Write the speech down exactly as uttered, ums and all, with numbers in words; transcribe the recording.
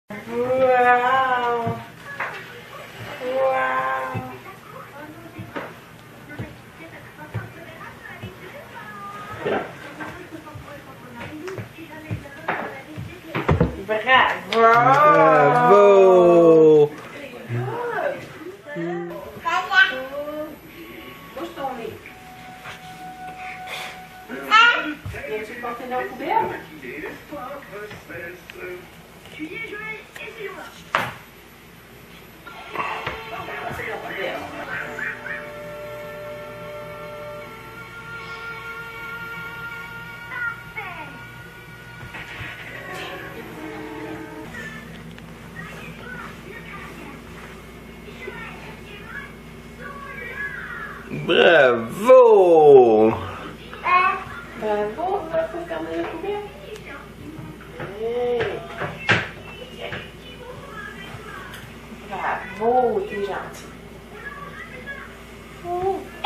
Wow! Wow! Bravo! Bravo! Bouge ton nez. Viens-tu le porter dans la poubelle? Tu y es, Joël, et c'est moi. Bravo! Bravo, on va fermer la poubelle. Hey. Bravo, t'es gentil. Oh.